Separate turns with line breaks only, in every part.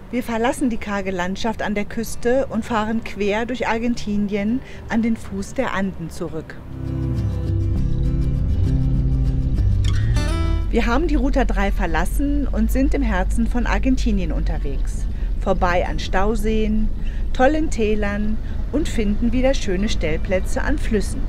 Wir verlassen die karge Landschaft an der Küste und fahren quer durch Argentinien an den Fuß der Anden zurück. Wir haben die Ruta 3 verlassen und sind im Herzen von Argentinien unterwegs. Vorbei an Stauseen, tollen Tälern und finden wieder schöne Stellplätze an Flüssen.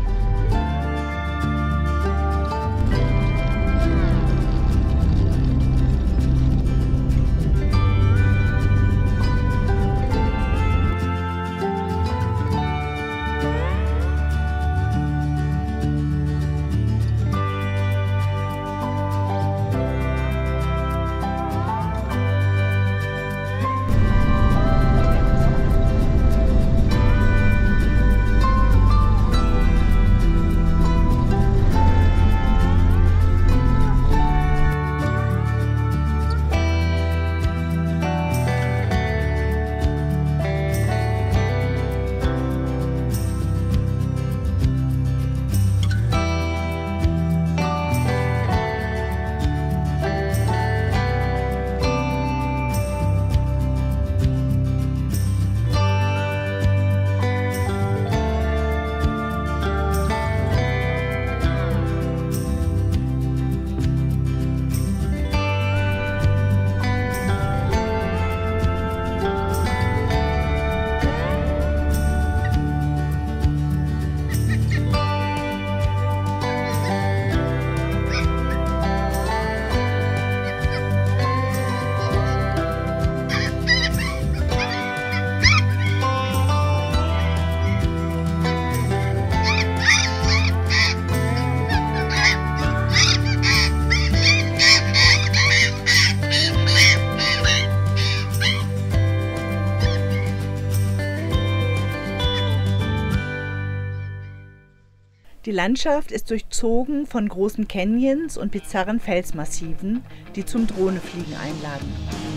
Die Landschaft ist durchzogen von großen Canyons und bizarren Felsmassiven, die zum Drohnefliegen einladen.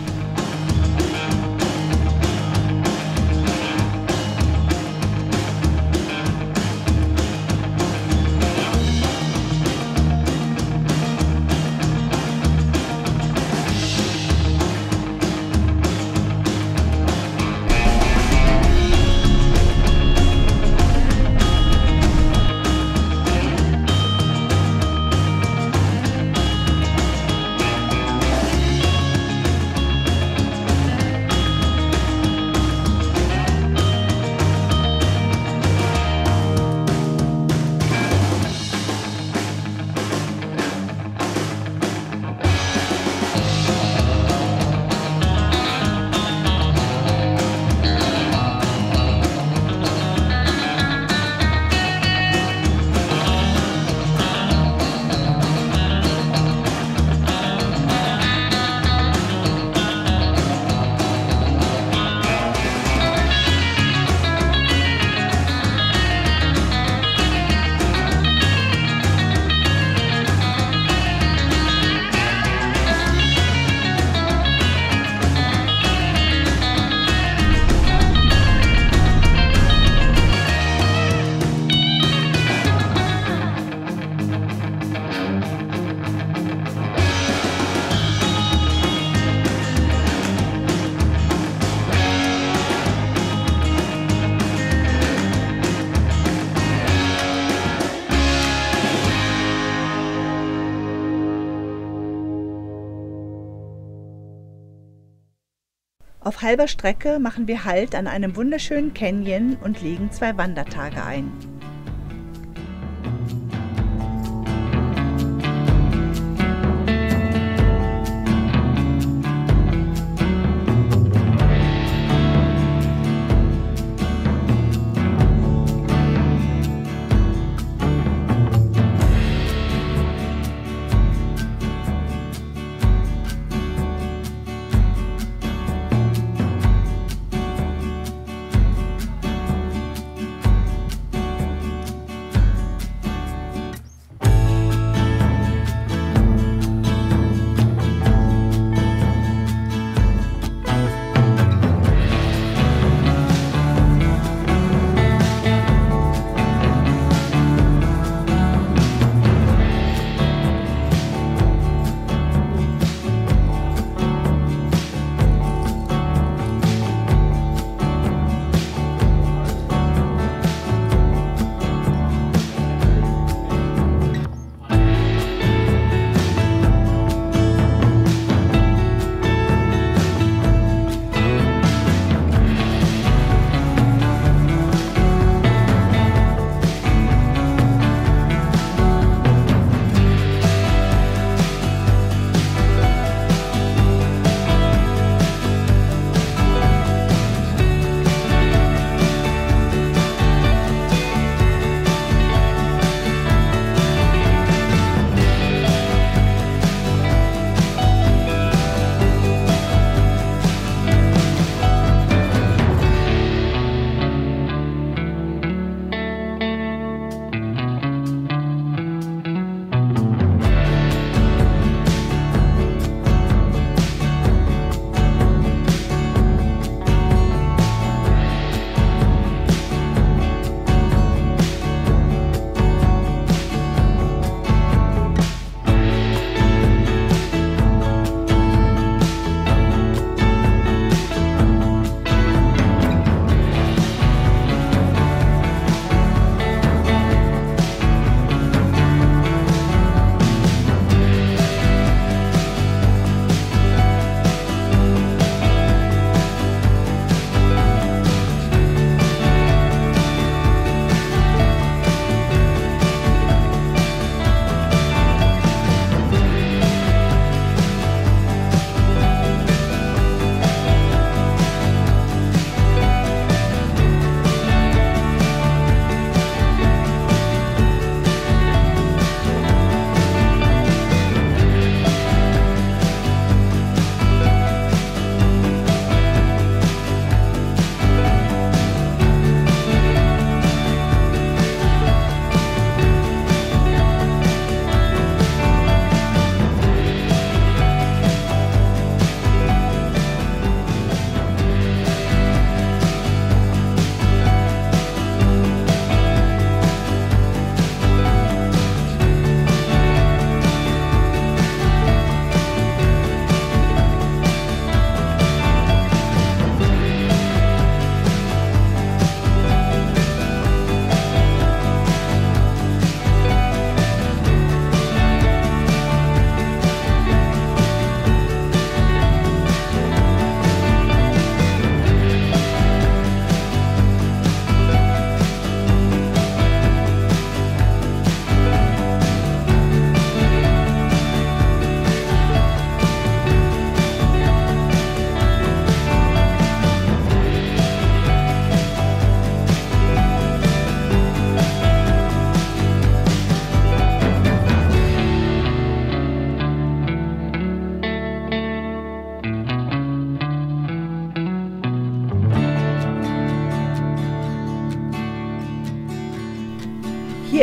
Auf halber Strecke machen wir Halt an einem wunderschönen Canyon und legen 2 Wandertage ein.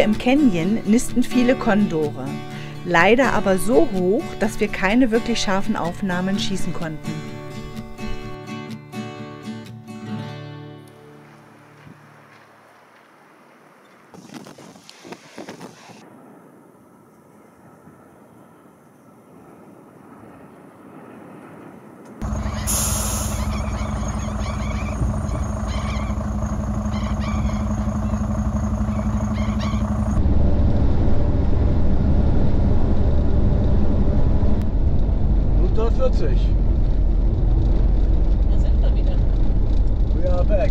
im Canyon nisten viele Kondore. Leider aber so hoch, dass wir keine wirklich scharfen Aufnahmen schießen konnten.
Route 40.
Da sind wir wieder.
We are back.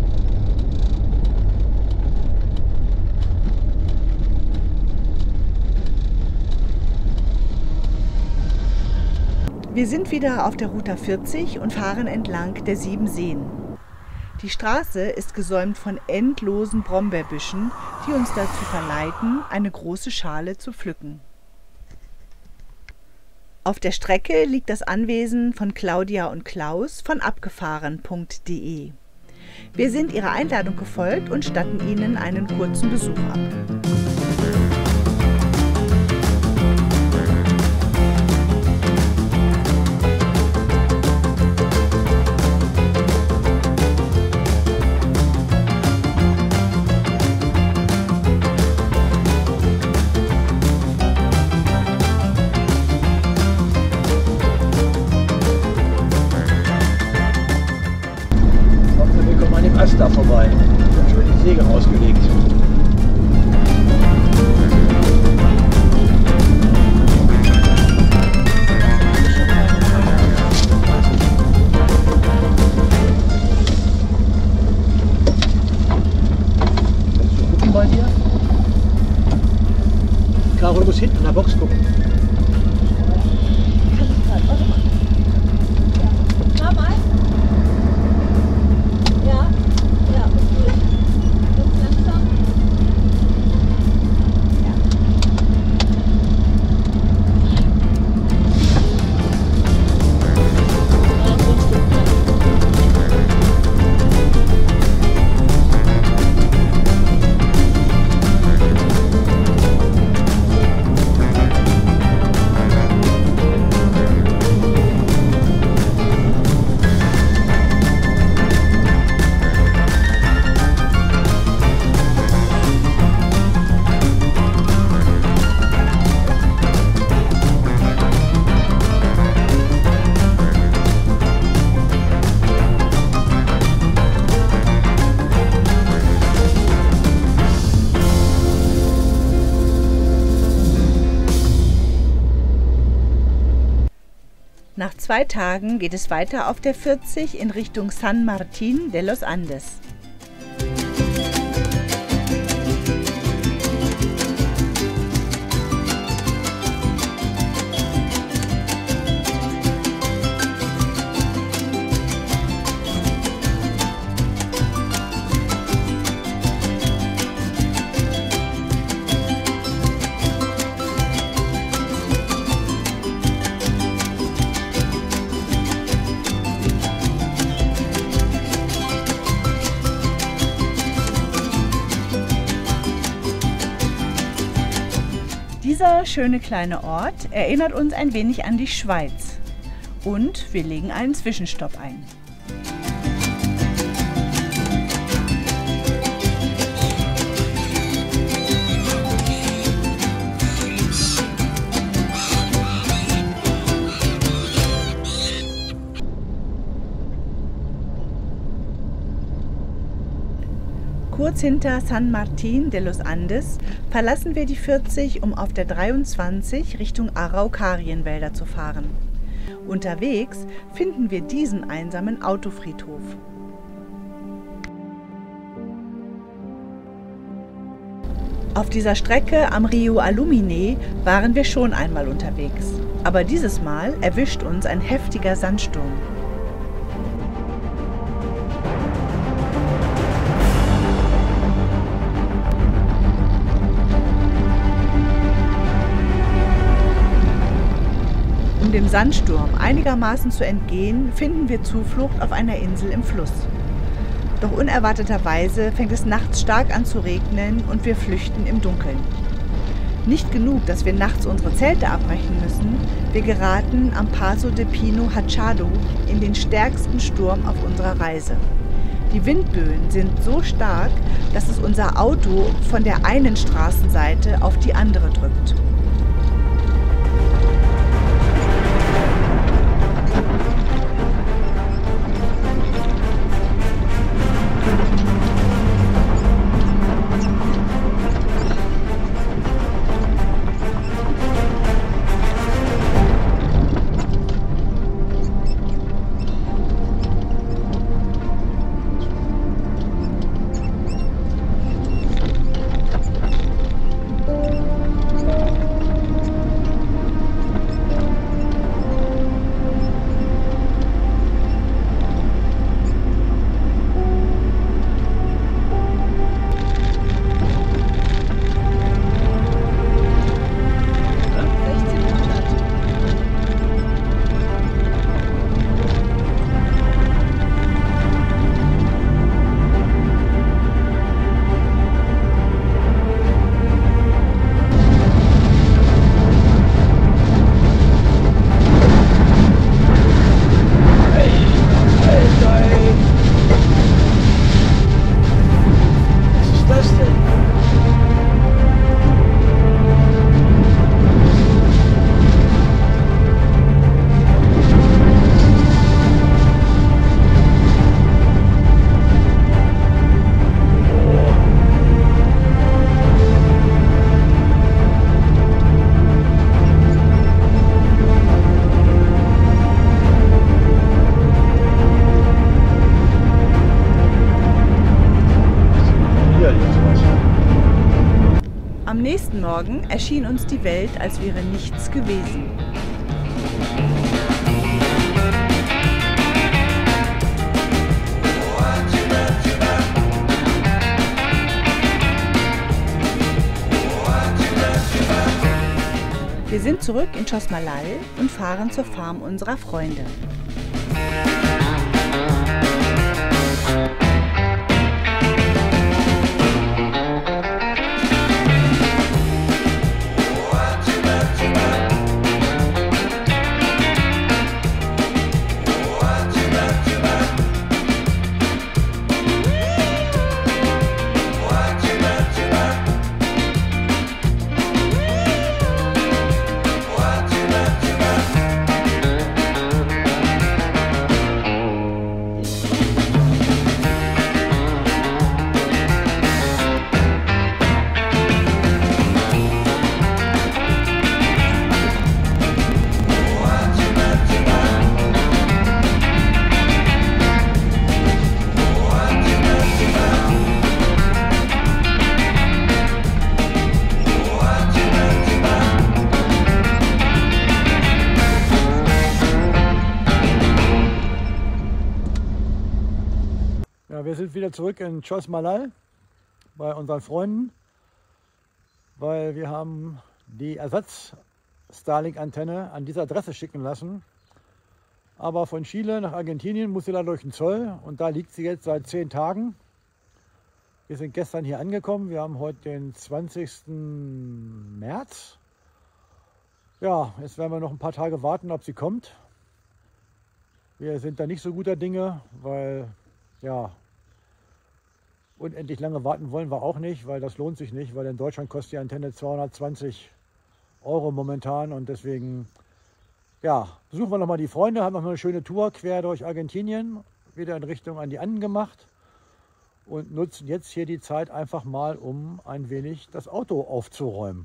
Wir sind wieder auf der Route 40 und fahren entlang der 7 Seen. Die Straße ist gesäumt von endlosen Brombeerbüschen, die uns dazu verleiten, eine große Schale zu pflücken. Auf der Strecke liegt das Anwesen von Claudia und Klaus von abgefahren.de. Wir sind ihrer Einladung gefolgt und statten ihnen einen kurzen Besuch ab.
Wir kommen an dem Ast da vorbei. Ich habe schon die Säge rausgelegt. Kannst du gucken bei dir? Caro, du musst hinten in der Box gucken.
Schau mal. Ja, ja, okay. Jetzt langsam. Ja.
Nach 2 Tagen geht es weiter auf der 40 in Richtung San Martín de los Andes. Dieser schöne kleine Ort erinnert uns ein wenig an die Schweiz und wir legen einen Zwischenstopp ein. Kurz hinter San Martín de los Andes verlassen wir die 40, um auf der 23 Richtung Araucarienwälder zu fahren. Unterwegs finden wir diesen einsamen Autofriedhof. Auf dieser Strecke am Rio Alumine waren wir schon einmal unterwegs, aber dieses Mal erwischt uns ein heftiger Sandsturm. Um dem Sandsturm einigermaßen zu entgehen, finden wir Zuflucht auf einer Insel im Fluss. Doch unerwarteterweise fängt es nachts stark an zu regnen und wir flüchten im Dunkeln. Nicht genug, dass wir nachts unsere Zelte abbrechen müssen, wir geraten am Paso de Pino Hachado in den stärksten Sturm auf unserer Reise. Die Windböen sind so stark, dass es unser Auto von der einen Straßenseite auf die andere drückt. Am nächsten Morgen erschien uns die Welt, als wäre nichts gewesen. Wir sind zurück in Chosmalal und fahren zur Farm unserer Freunde.
Ja, wir sind wieder zurück in Chosmalal bei unseren Freunden, weil wir haben die Ersatz-Starlink-Antenne an diese Adresse schicken lassen. Aber von Chile nach Argentinien muss sie da durch den Zoll und da liegt sie jetzt seit 10 Tagen. Wir sind gestern hier angekommen, wir haben heute den 20. März. Ja, jetzt werden wir noch ein paar Tage warten, ob sie kommt. Wir sind da nicht so guter Dinge, weil ja, unendlich lange warten wollen wir auch nicht, weil das lohnt sich nicht, weil in Deutschland kostet die Antenne 220 € momentan und deswegen ja, besuchen wir nochmal die Freunde, haben noch eine schöne Tour quer durch Argentinien, wieder in Richtung an die Anden gemacht und nutzen jetzt hier die Zeit einfach mal, um ein wenig das Auto aufzuräumen.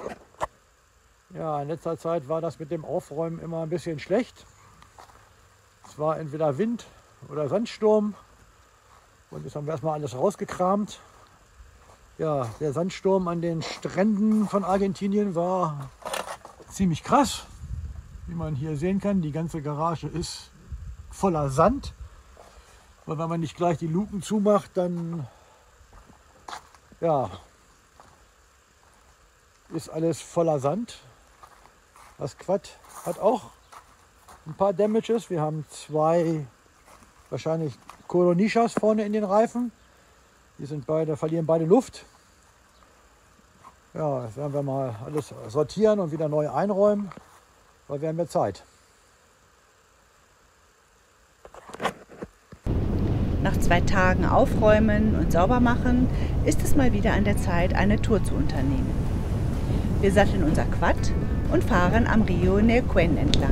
Ja, in letzter Zeit war das mit dem Aufräumen immer ein bisschen schlecht. Es war entweder Wind oder Sandsturm. Und jetzt haben wir erstmal alles rausgekramt. Ja, der Sandsturm an den Stränden von Argentinien war ziemlich krass. Wie man hier sehen kann, die ganze Garage ist voller Sand. Weil wenn man nicht gleich die Luken zumacht, dann ja, ist alles voller Sand. Das Quad hat auch ein paar Damages. Wir haben 2 wahrscheinlich Kolonischas vorne in den Reifen. Die verlieren beide Luft. Ja, jetzt werden wir mal alles sortieren und wieder neu einräumen, weil wir haben ja Zeit.
Nach 2 Tagen Aufräumen und Saubermachen ist es mal wieder an der Zeit, eine Tour zu unternehmen. Wir satteln unser Quad und fahren am Rio Neuquén entlang.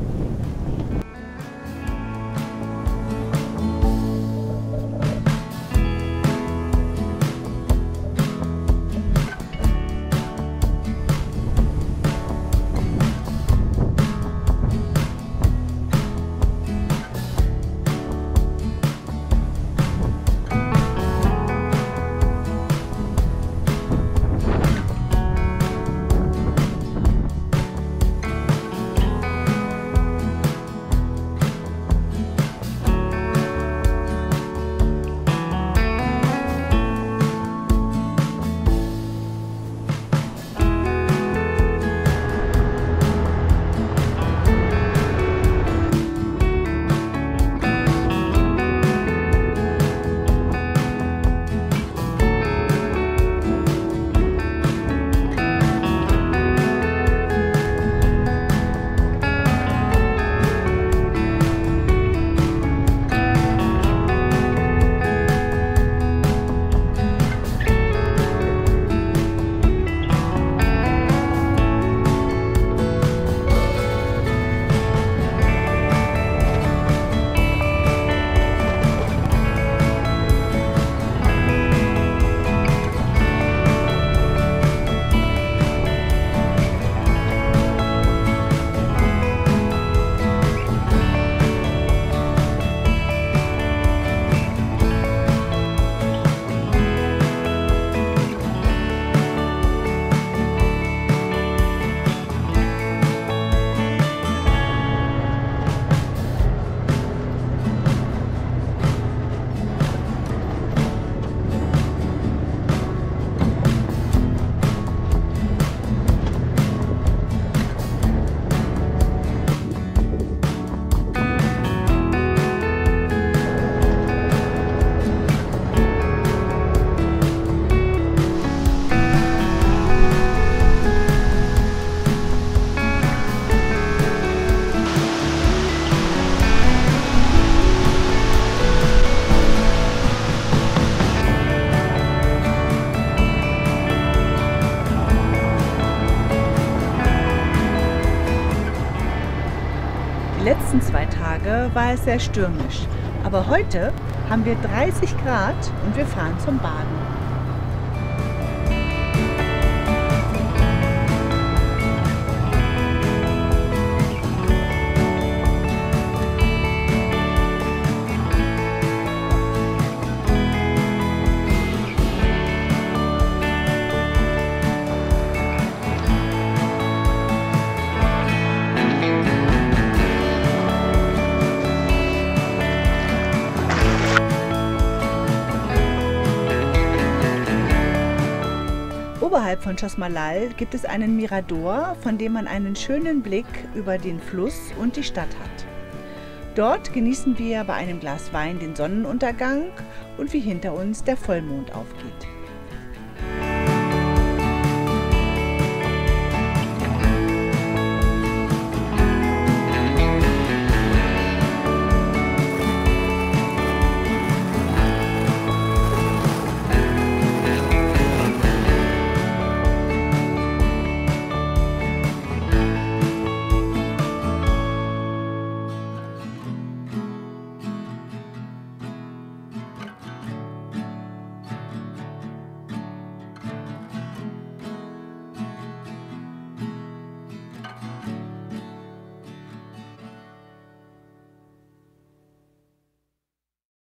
Die letzten 2 Tage war es sehr stürmisch, aber heute haben wir 30 Grad und wir fahren zum Baden. Oberhalb von Chosmalal gibt es einen Mirador, von dem man einen schönen Blick über den Fluss und die Stadt hat. Dort genießen wir bei einem Glas Wein den Sonnenuntergang und wie hinter uns der Vollmond aufgeht.